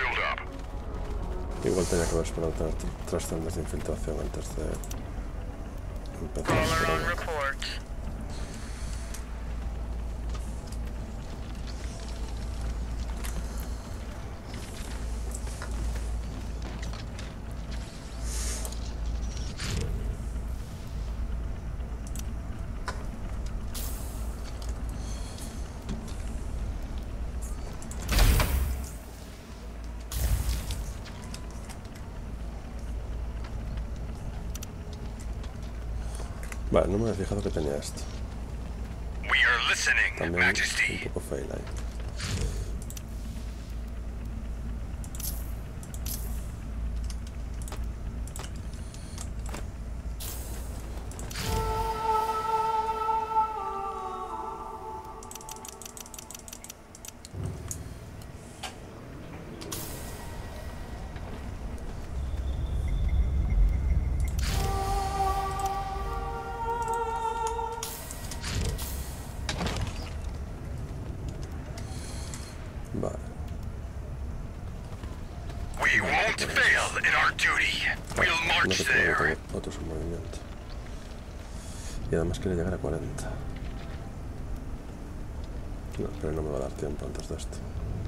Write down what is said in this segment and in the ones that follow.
Igual tenía que haber esperado tener 3 celdas de infiltración antes de empezar a esperar. Vale, no me había fijado que tenía esto. También un poco fail ahí. Vale. No te puedo otros en movimiento. Y además quiere llegar a 40. No, pero no me va a dar tiempo antes de esto.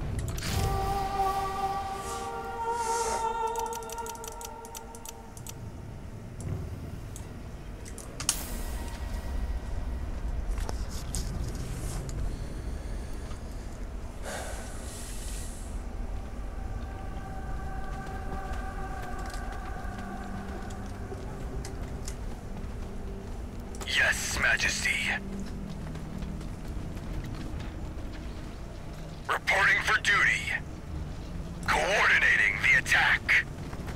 Yes, Majesty. Reporting for duty. Coordinating the attack.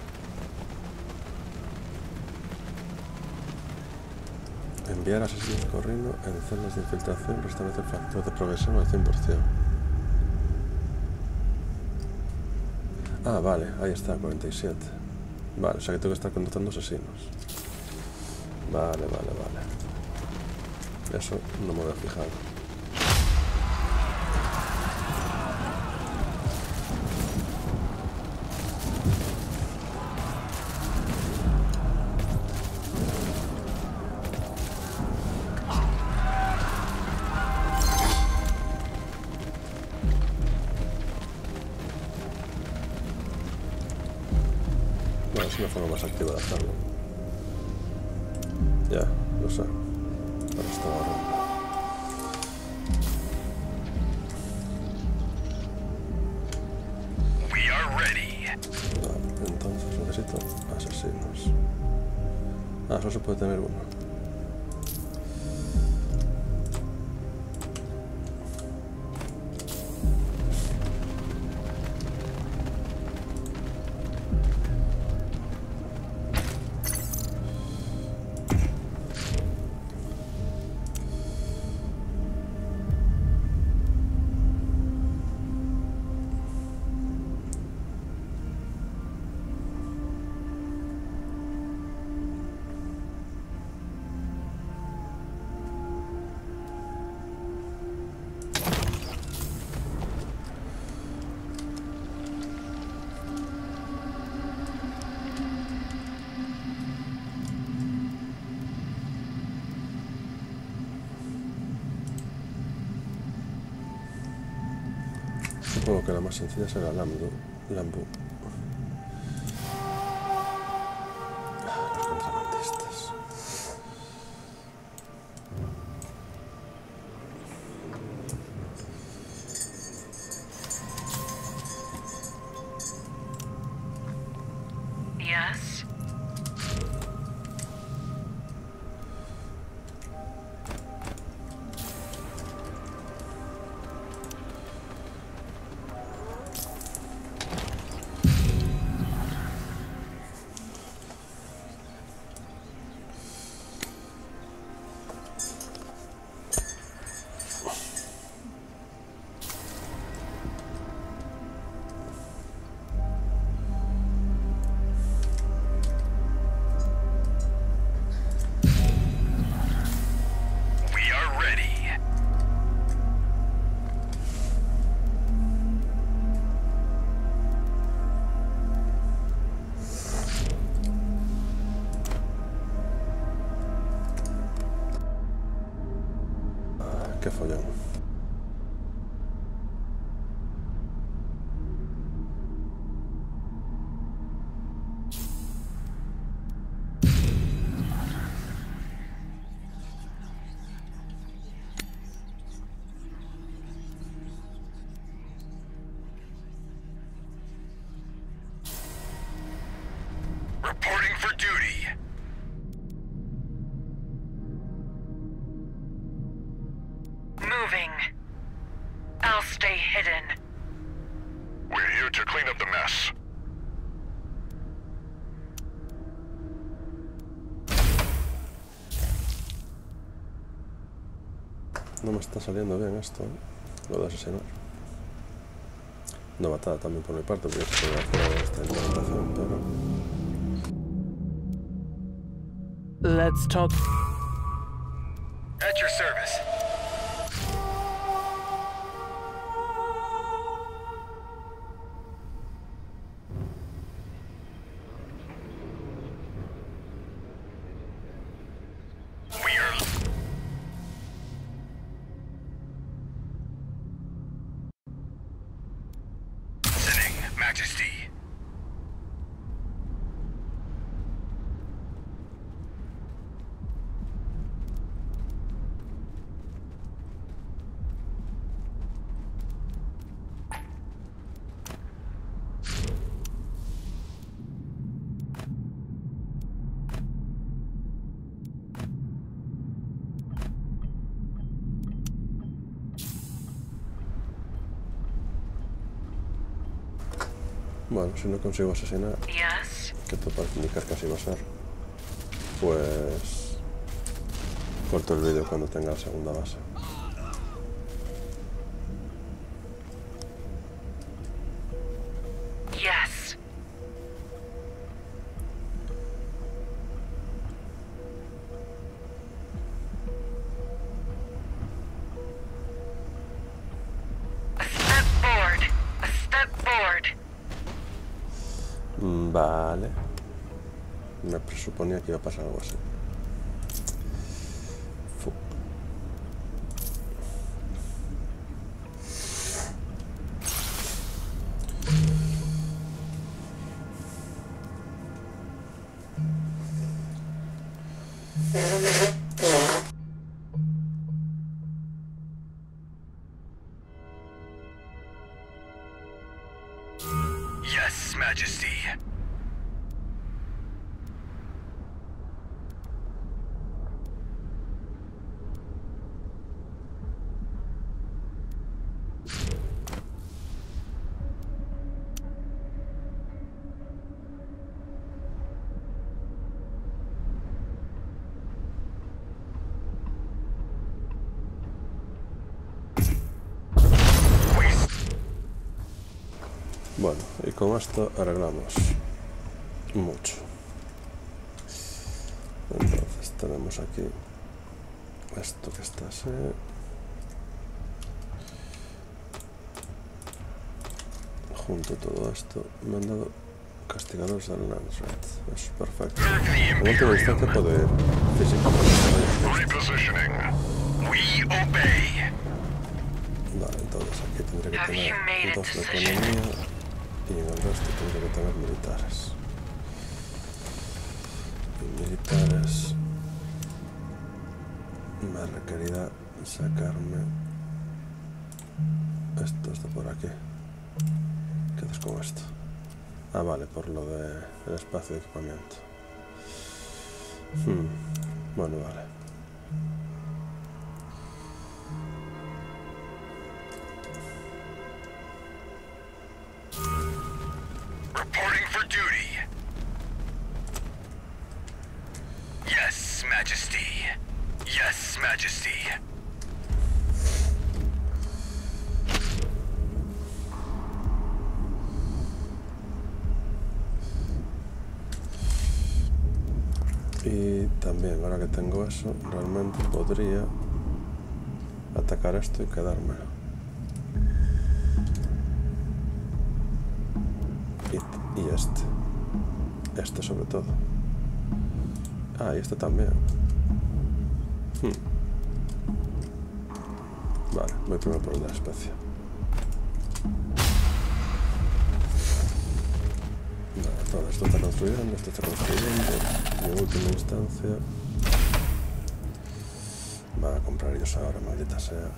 Enviar asesinos corriendo en celdas de infiltración restablece el factor de progresión al 100%. Ah, vale, ahí está, 47. Vale, o sea que tengo que estar contratando asesinos. Vale. Eso no me había fijado. Bueno, es una forma más activa de hacerlo. Ya, lo sé. Ahora está agarrando. Vale, entonces necesito asesinos. Ah, solo se puede tener uno. Supongo que la más sencilla será Lambu. Los contrabandistas. Yes. qué follón. Reporting for duty. Moving. I'll stay hidden. We're here to clean up the mess. No me está saliendo bien esto, ¿eh? Lo de asesinar. Novatada también por mi parte, porque estoy haciendo esta interpretación, pero... Let's talk. At your service. We are... Listening, Majesty. Bueno, si no consigo asesinar, Yes? que todo parece indicar que así va a ser, pues... corto el vídeo cuando tenga la segunda base. Yes. A step forward. A step forward. Vale. Me presuponía que iba a pasar algo así. Fu. Yes, Majesty. Bueno, y con esto arreglamos mucho. Entonces tenemos aquí esto que está así. Junto a todo esto me han dado castigadores del Landsrat. Es perfecto. En última instancia puedo ir físicamente. Repositioning. We obey. Vale, entonces aquí tendré que Have you made tener a dos de decision? economía y en el resto tendré que tener militares. Y militares me requerirá sacarme estos de por aquí. ¿Qué haces con esto? Ah, vale, por lo del espacio de equipamiento. Bueno, vale. Reporting for duty. Yes, Majesty. Yes, Majesty. Y también, ahora que tengo eso, realmente podría atacar esto y quedármelo. Y este. Este sobre todo. Ah, y este también. Vale, voy primero por el de la especie. Vale, todo esto está construyendo, esto está construyendo. Y en última instancia van a comprar ellos ahora, maldita sea.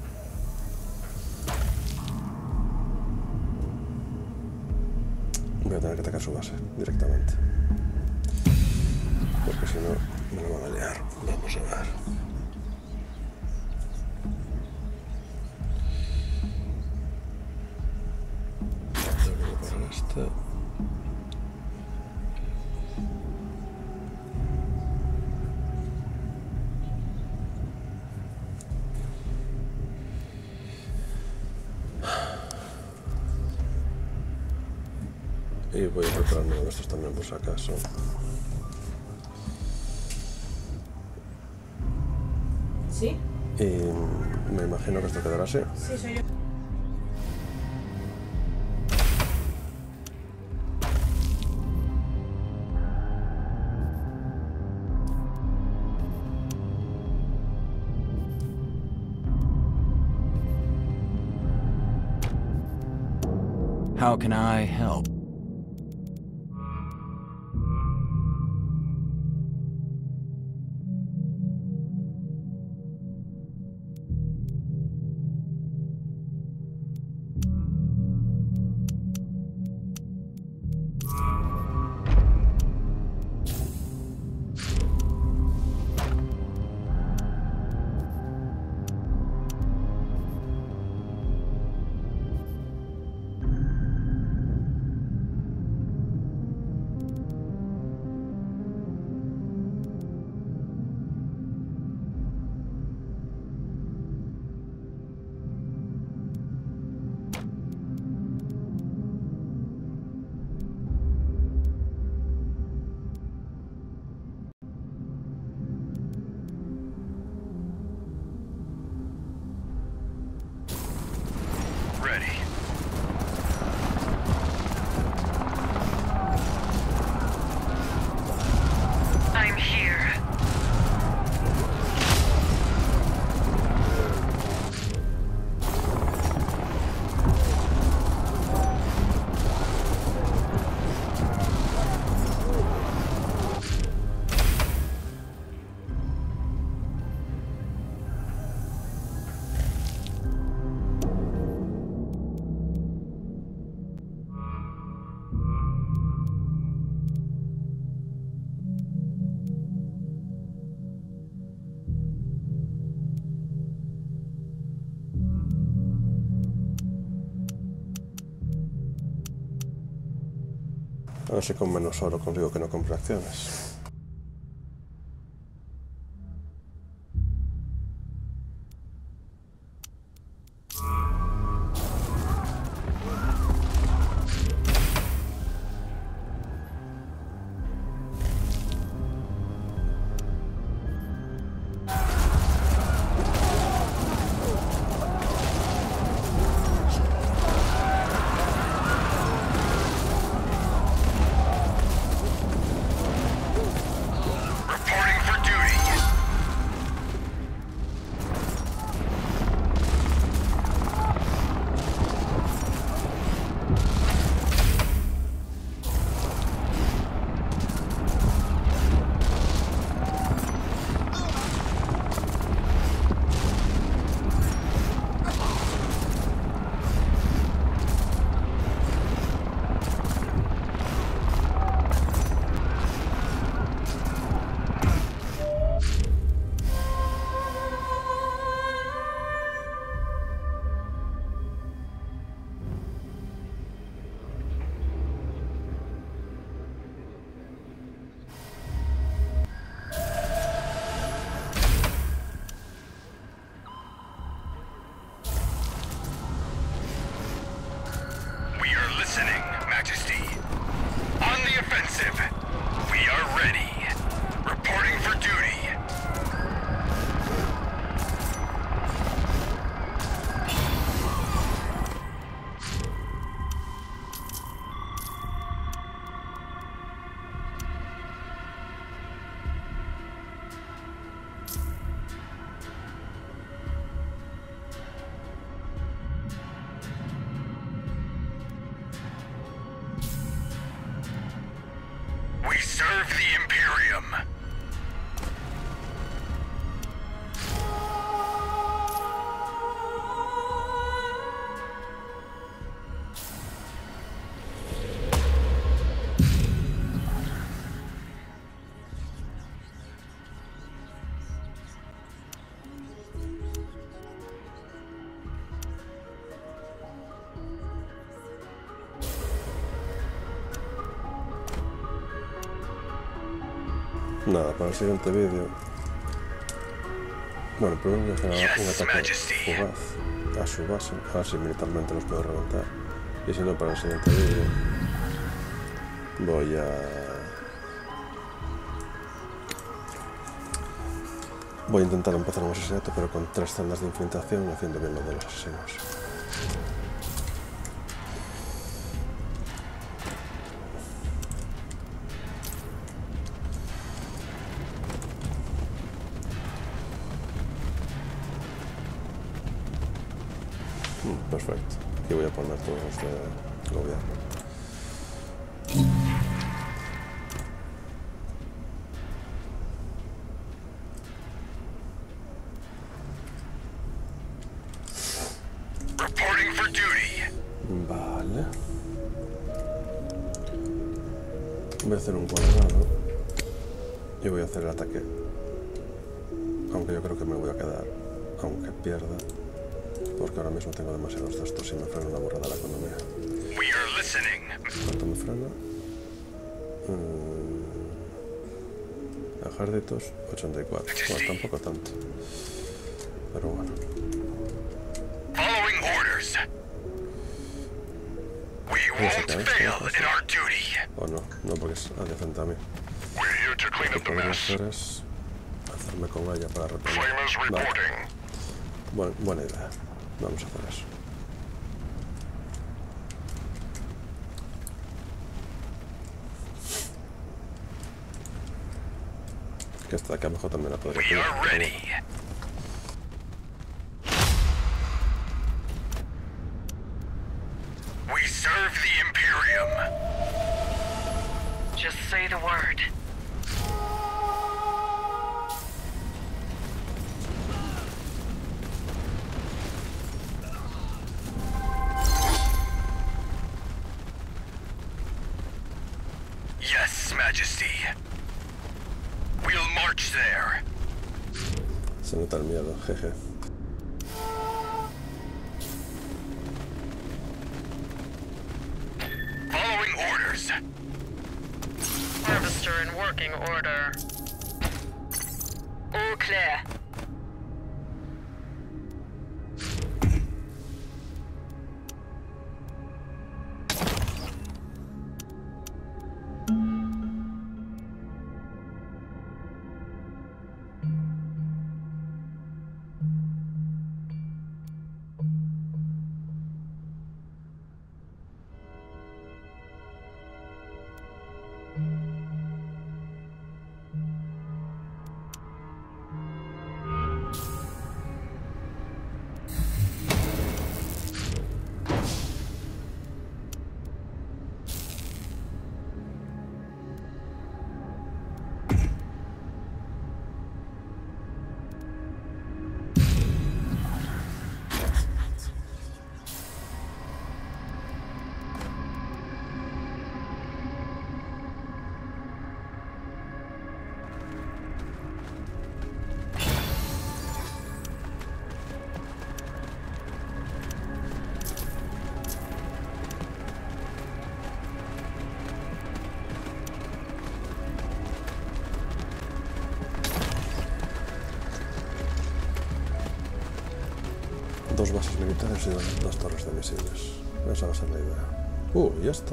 Voy a tener que atacar su base directamente. Porque si no, me lo van a liar. Vamos a ver. Tengo que parar esta. Y voy a prepararme uno de estos también por si acaso. ¿Sí? Y me imagino que esto quedará así. Sí, soy yo. How can I help? Ready. I'm here. A ver si con menos oro consigo que no compre acciones. serve the Imperium. Nada, para el siguiente vídeo. Bueno, primero voy a hacer un ataque fugaz a su base, a ver si militarmente los puedo reventar. Y si no, para el siguiente vídeo voy a intentar empezar un asesinato, pero con 3 celdas de infiltración, haciendo bien lo de los asesinos. Perfecto. Aquí voy a poner todos los de gobierno. Reporting for duty. Vale. Voy a hacer un cuadrado y voy a hacer el ataque. Aunque yo creo que me voy a quedar, aunque pierda. Porque ahora mismo tengo demasiados de estos y me frena una burrada la economía. We are listening. ¿Cuánto me frena? Ejércitos, 84. Bueno, tampoco tanto. Pero bueno. Following orders. We won't fail in our duty. O no, no porque es adyacente a mí. We're here to clean Lo up que the podría mess. hacer es hacerme con ella para reponer. Flamers Vale. reporting. Buena idea. Vamos a hacer eso. Que esta de acá abajo también la podría We pillar, are pero ready. bueno. We serve the Imperium. Just say the word. Yes, Majesty. We'll march there. Se nota el miedo, jeje. Following orders. Harvester in working order. All clear. Dos bases militares y dos torres de misiles. Esa va a ser la idea. Y esto.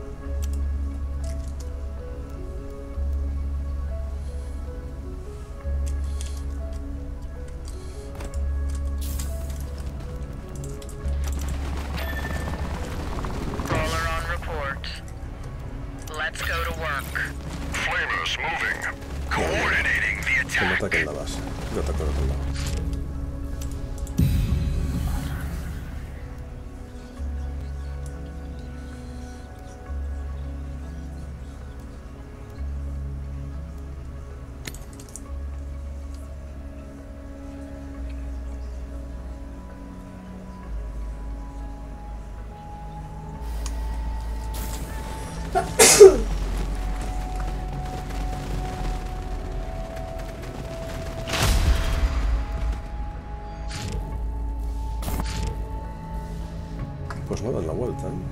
Crawler on report. Let's go to work. Flamers moving. Coordinating the Que me attack. ataquen la base. Yo ataco el otro lado. nos no dan la vuelta, ¿eh?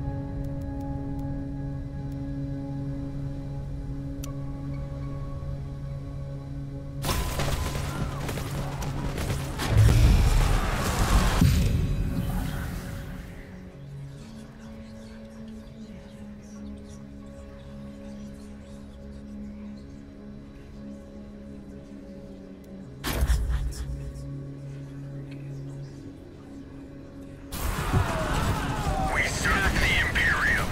We serve the Imperium.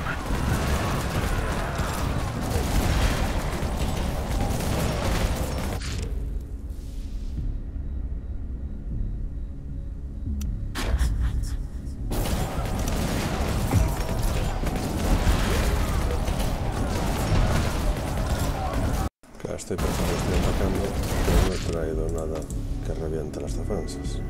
Claro, estoy pensando, estoy atacando, pero no he traído nada que reviente las defensas.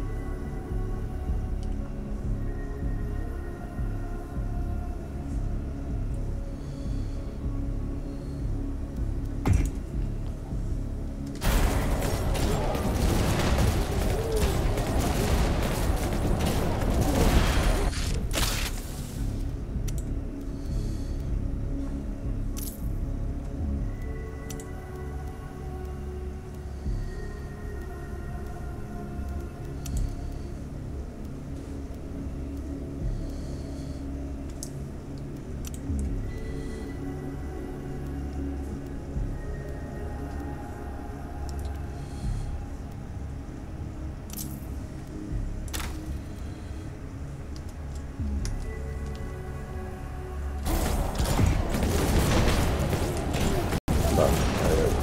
Vale, ahí, ahí.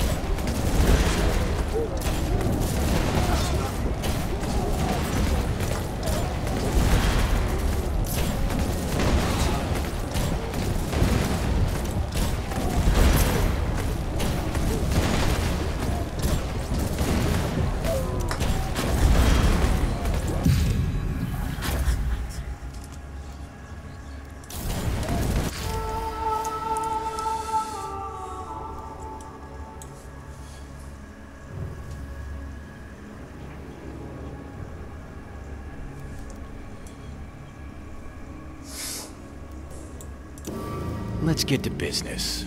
Let's get to business.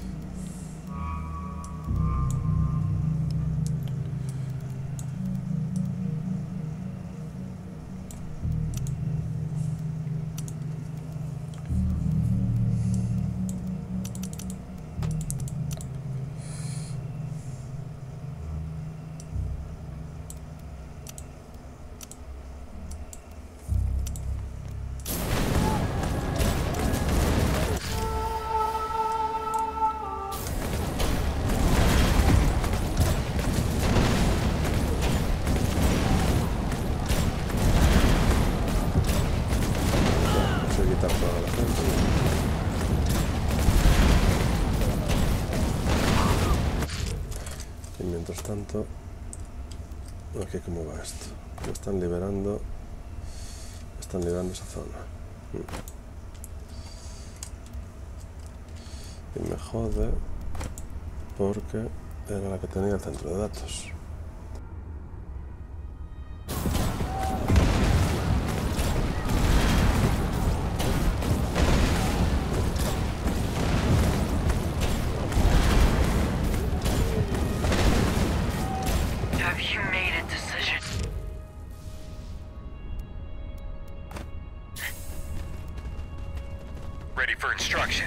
Voy a quitar toda la gente. Y mientras tanto, aquí cómo va esto. Están liberando esa zona. Y me jode porque era la que tenía el centro de datos. Have you made a decision? Ready for instruction.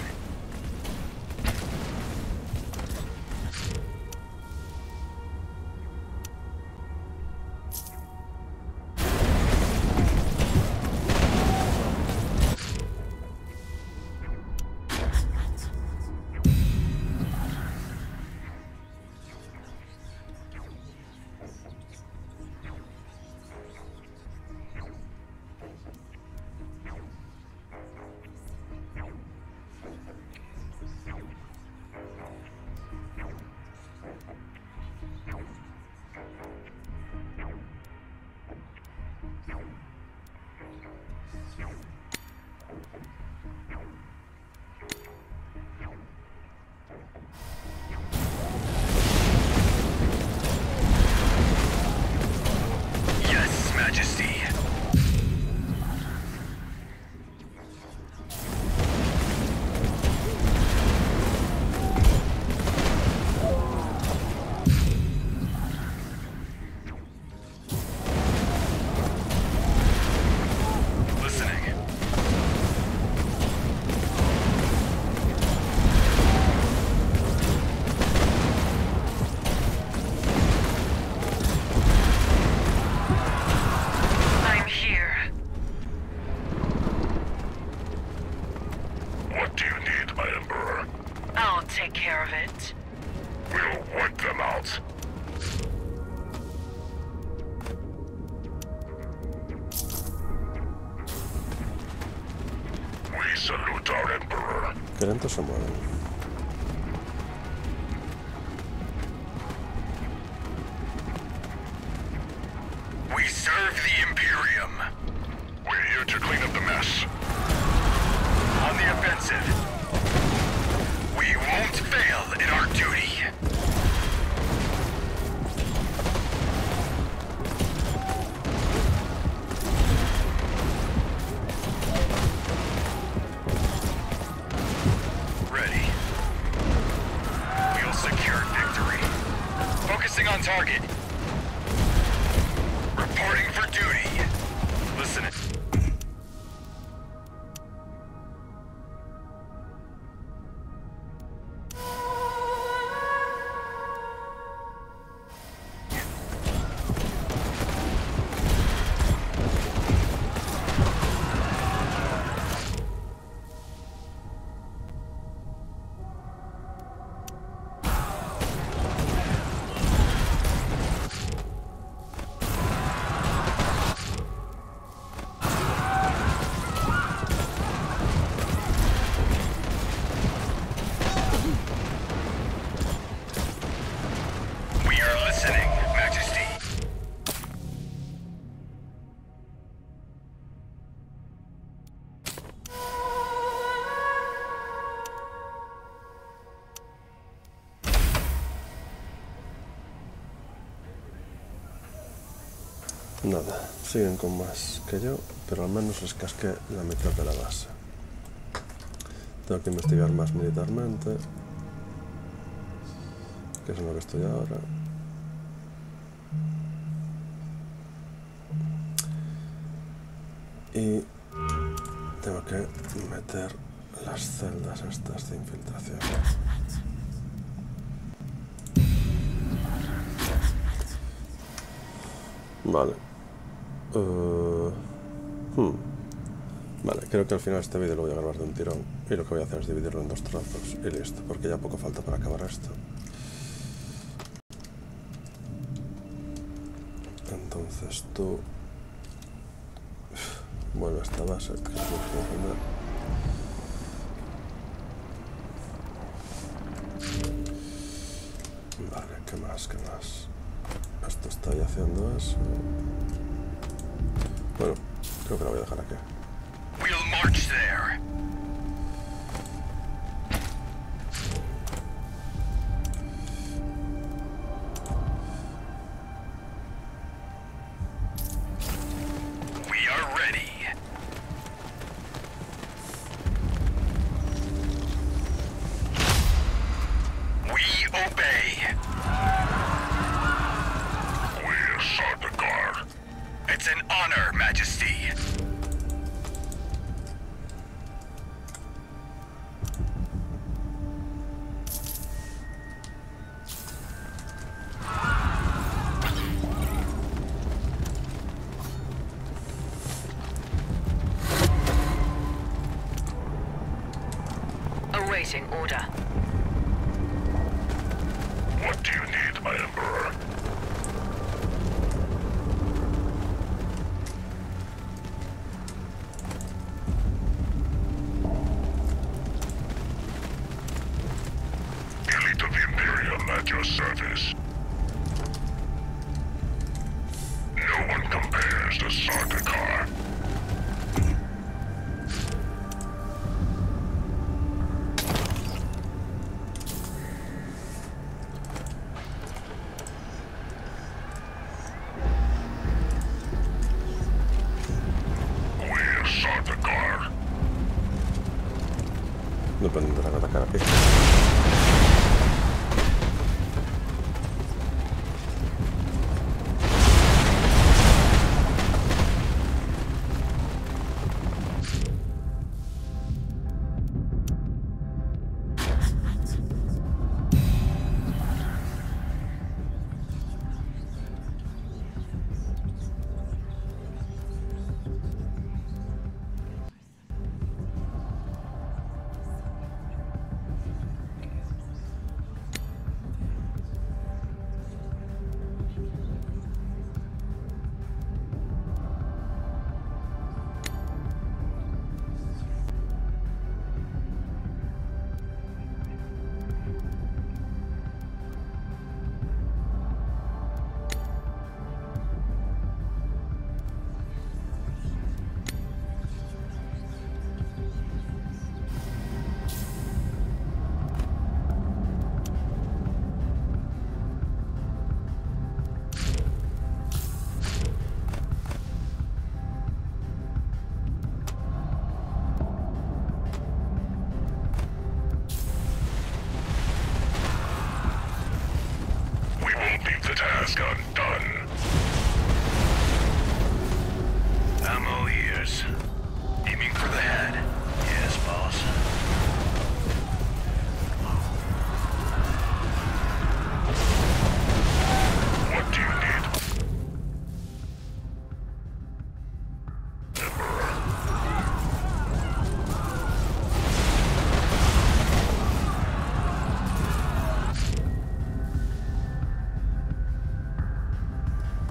I'll take care of it. We'll wipe them out. We salute our Emperor. Que lentos se mueven. We serve the Imperium. We're here to clean up the mess. On the offensive. We won't fail in our duty. Ready. We'll secure victory. Focusing on target. Reporting for duty. Listen. Nada, siguen con más que yo, pero al menos les casqué la mitad de la base. Tengo que investigar más militarmente, que es en lo que estoy ahora. Y tengo que meter las celdas estas de infiltración. Vale. Vale, creo que al final este vídeo lo voy a grabar de un tirón. Y lo que voy a hacer es dividirlo en 2 trozos y listo, porque ya poco falta para acabar esto. Entonces tú vuelve a esta base, que es lo que voy a poner. Vale, ¿qué más? ¿Qué más? Esto está ahí haciendo eso. Bueno, creo que lo voy a dejar aquí. We'll march there. We are ready. We obey. We assault the guard. It's an honor, Majesty. Awaiting order. What do you need, my Emperor? Elite of the Imperium at your service. No one compares to Sardaukar. We're Sardaukar. No pueden atacar aquí.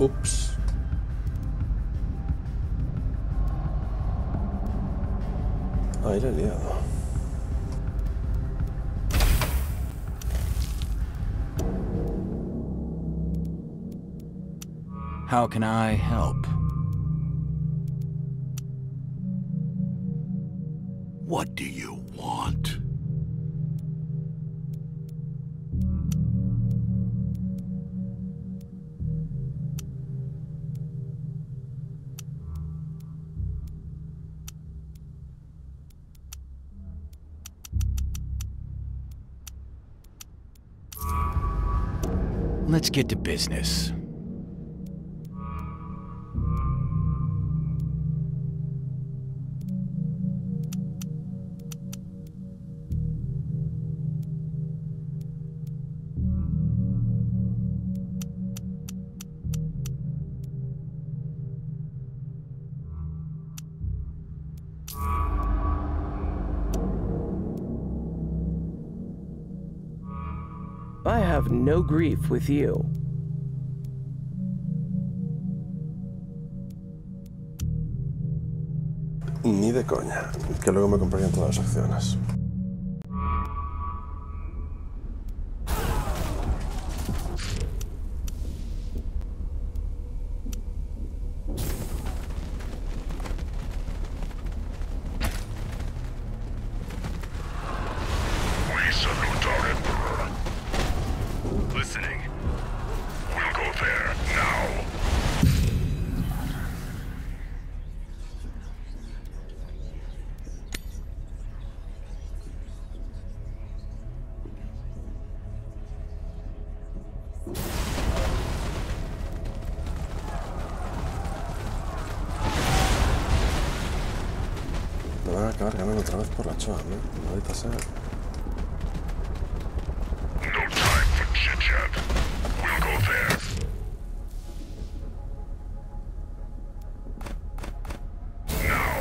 Ups. Ahí le he liado. How can I help? What do you want? Let's get to business. I have no grief with you. Ni de coña, que luego me comprarían todas las acciones. We salute our Emperor. Listening. We'll go there now. Me van a acabar ganando otra vez por la choa, ¿no? Maldita sea. No time for chit-chat. We'll go there. Now.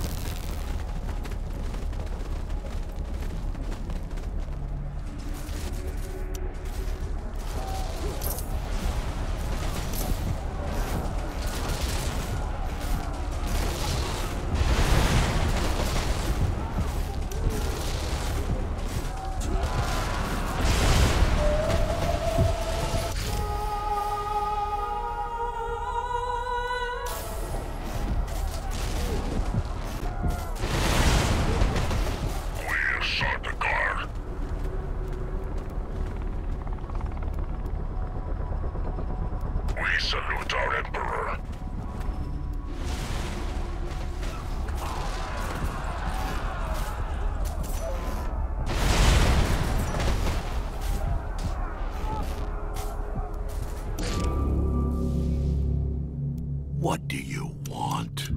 We'll sort the car. We salute our Emperor. What do you want?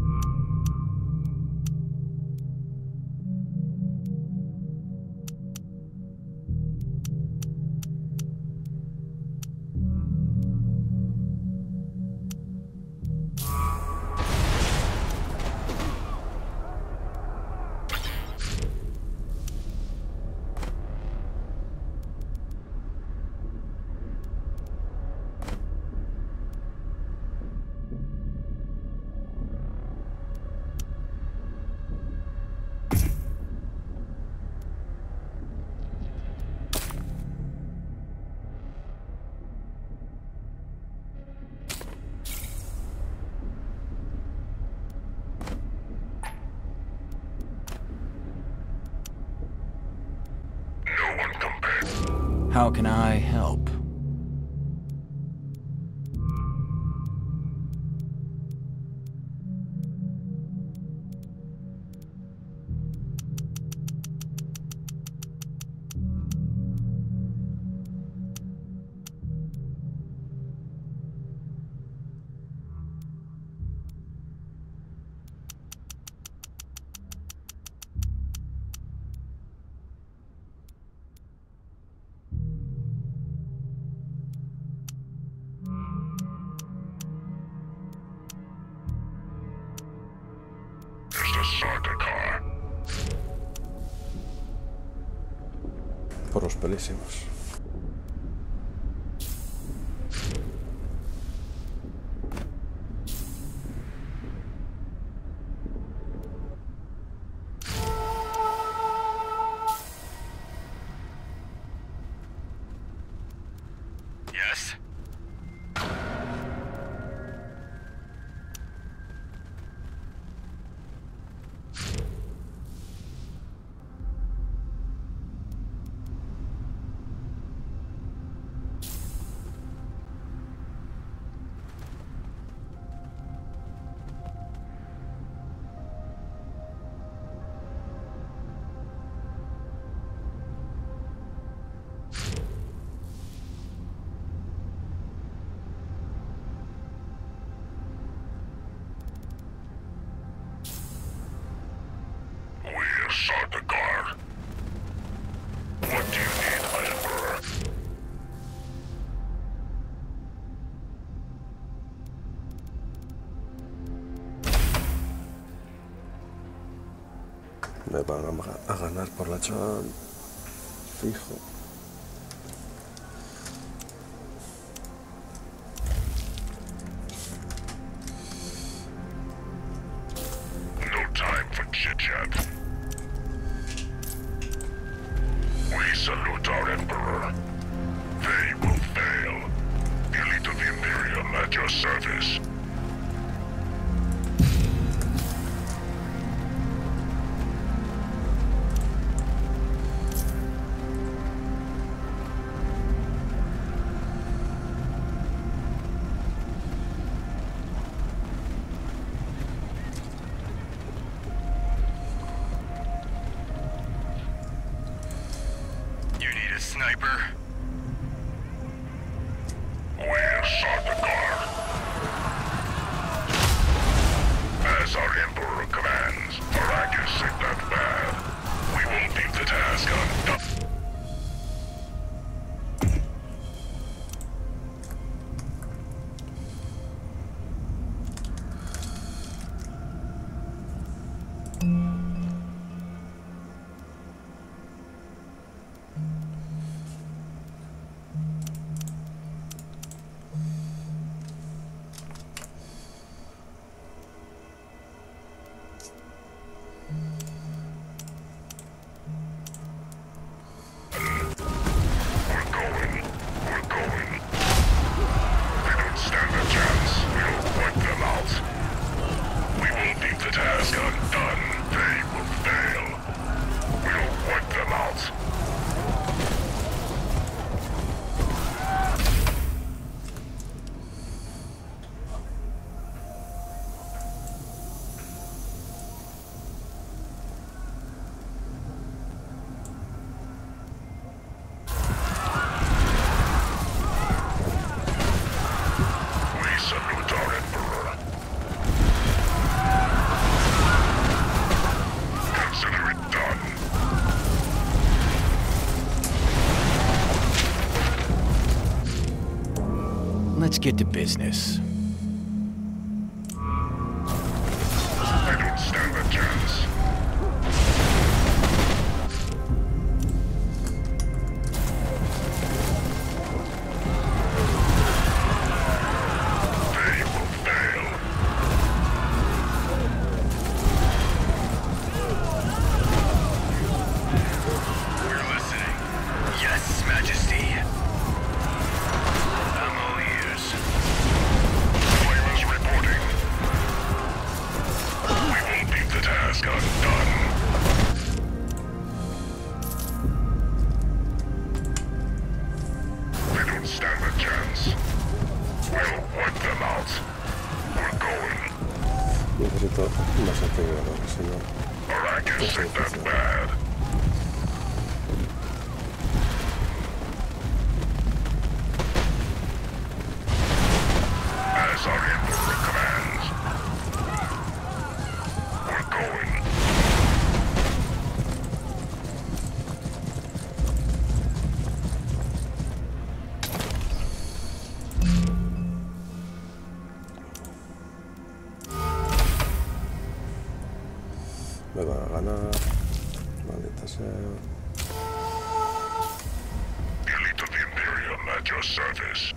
No one compares. How can I help? Just a sort the car. Por los pelísimos. Sardaukar. What do you need, my Emperor? Me van a ganar por la chan. Fijo. No time for chit-chat. We salute our Emperor. They will fail. The elite of the Imperium at your service. Sniper. We're Sardaukar. As our Emperor commands, Arrakis ain't that bad. We won't leave the task undone. Let's get to business. I don't stand a chance. They will fail. We're listening. Yes, Majesty. Flamers reporting. We won't leave the task undone. They don't stand a chance. We'll wipe them out. We're going. Necesito más aceleradores, si no... Arrakis ain't that bad. As our Emperor commands. We're going. Me van a ganar. Maldita sea. The elite of the Imperium at your service.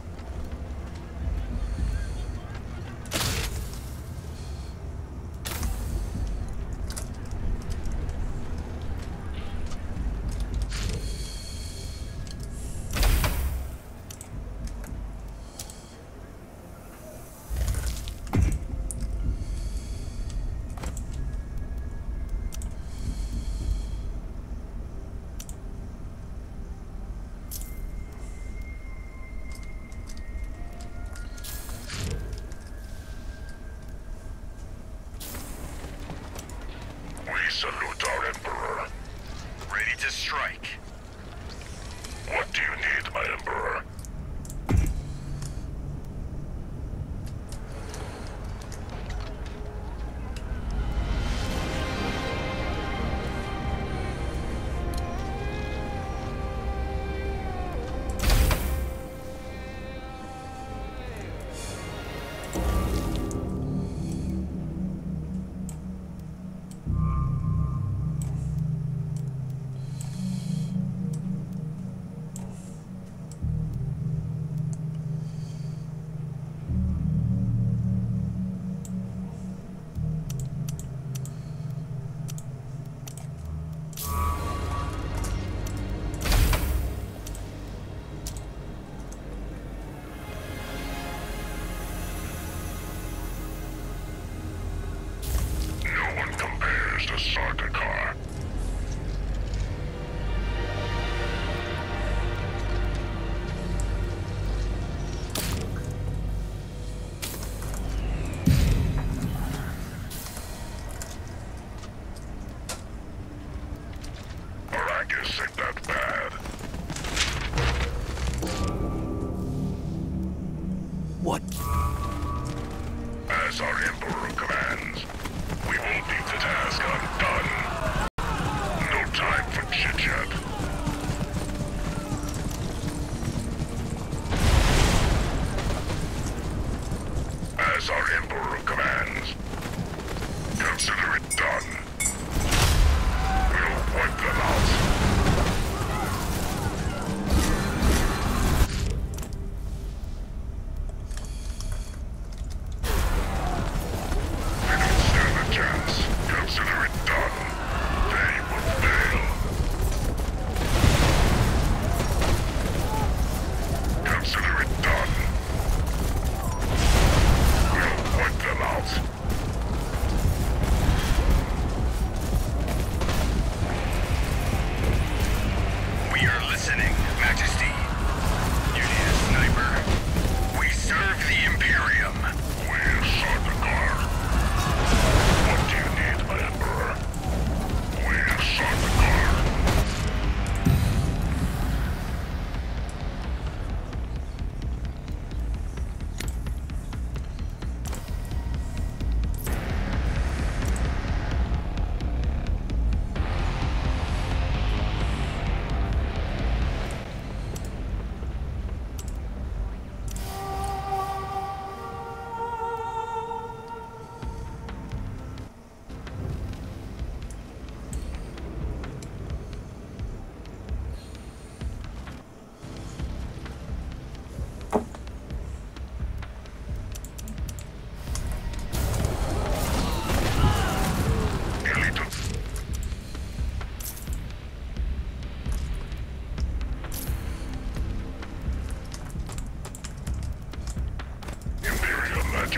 We salute our Emperor. Ready to strike. What do you need, my Emperor?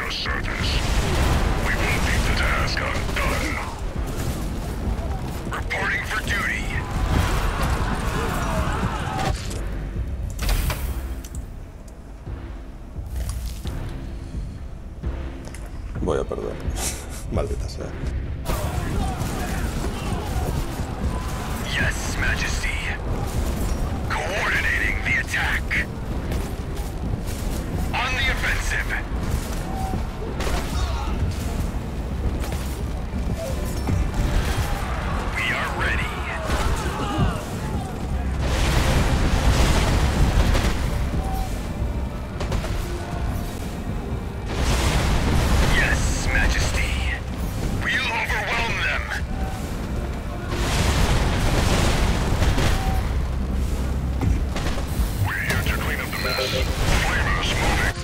your service. We will leave the task undone. Reporting for duty. Voy a perder. Maldita sea. Yes, Majesty. Coordinating the attack. On the offensive. We are ready. Yes, Majesty. We'll overwhelm them. We're here to clean up the mess. Flamers moving.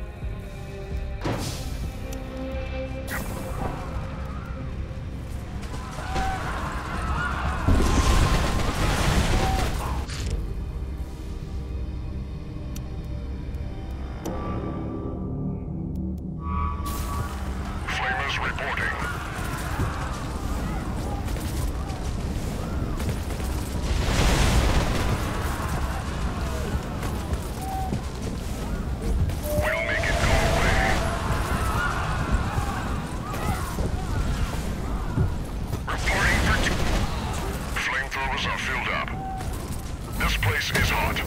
Flamers reporting. We'll make it go away. Reporting for flamethrowers are filled up. This place is hot.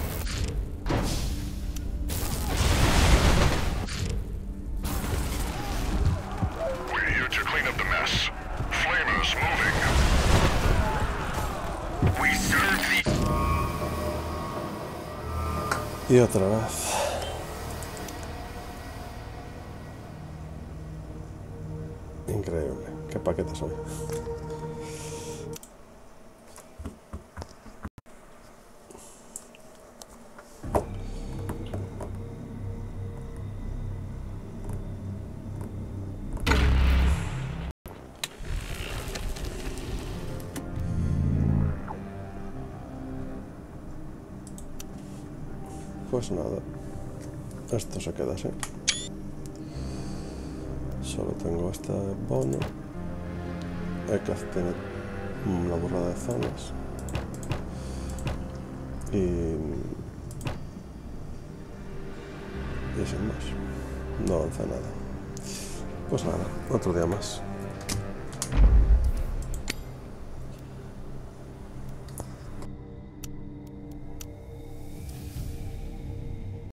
We're here to clean up the mess. Flamers moving. We serve the... Y otra vez. Increíble. Qué paquete soy. Pues nada, esto se queda así. Solo tengo este bono. ECAZ tiene una burrada de zonas. Y sin más, no avanza nada. Pues nada, otro día más.